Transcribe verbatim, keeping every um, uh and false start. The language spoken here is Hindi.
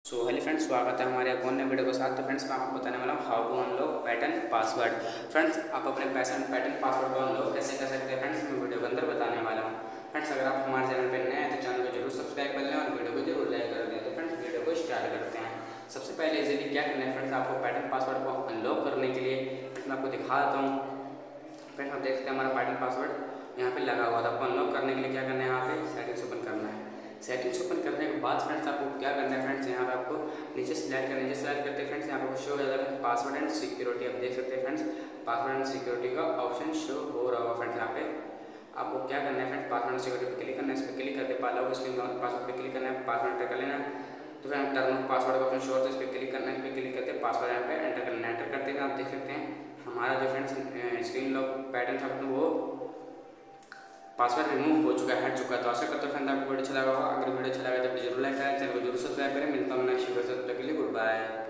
सो हेलो फ्रेंड्स, स्वागत है हमारे एक और नए वीडियो के साथ। तो फ्रेंड्स मैं आपको बताने वाला हूँ how to unlock pattern password. Friends आप अपने पैटर्न पैटर्न पासवर्ड को अनलॉक कैसे कर सकते हैं, फ्रेंड्स मैं वीडियो के अंदर बताने वाला हूँ। फ्रेंड्स अगर आप हमारे चैनल पर नए हैं तो चैनल को जरूर सब्सक्राइब कर लें और वीडियो को जरूर लाइक कर दें। तो फ्रेंड्स वीडियो को स्टार्ट करते हैं। सबसे पहले इजीली क्या करना है फ्रेंड्स, आपको पैटर्न पासवर्ड को अनलॉक करने के लिए मैं आपको दिखा देता हूँ। फ्रेंड्स आप देख सकते हैं हमारा पैटर्न पासवर्ड यहाँ पे लगा हुआ था। आपको अनलॉक करने के लिए क्या करना है, यहाँ पे सेटिंग्स ओपन करना है। सेटिंग्स ओपन करने के बाद फ्रेंड्स आपको क्या करना है, फ्रेंड्स यहाँ पे आपको नीचे स्लाइड करना है। नीचे स्लाइड करते फ्रेंड्स यहाँ पे शो हो जाता है पासवर्ड एंड सिक्योरिटी। आप देख सकते हैं फ्रेंड्स पासवर्ड एंड सिक्योरिटी का ऑप्शन शो हो रहा होगा। फ्रेंड्स यहाँ पे आपको क्या करना है, फ्रेंड्स पासवर्ड एंड सिक्योरिटी पर क्लिक करना है। इस पर क्लिक करके पाला होगा स्क्रीन पासवर्ड पर क्लिक करना है, पासवर्ड एंटर कर लेना है। तो फिर टर्न ऑफ पासवर्ड का ऑप्शन शो होता है, इस पर क्लिक करना है। इस पर क्लिक करके पासवर्ड यहाँ पे एंटर करना है। एंटर करते हैं आप देख सकते हैं हमारा जो फ्रेंड्स स्क्रीन लॉक पैटर्न था वो पासवर्ड रिमूव हो चुका है, हट चुका है। तो आशा करते हैं फ्रेंड्स आपको वीडियो अच्छा लगा होगा। अगर वीडियो अच्छा लगा तो जरूर लाइक करें, चैनल को जरूर सब्सक्राइब करें। मिलता हूँ नेक्स्ट वीडियो से, तब तक के लिए गुड बाय।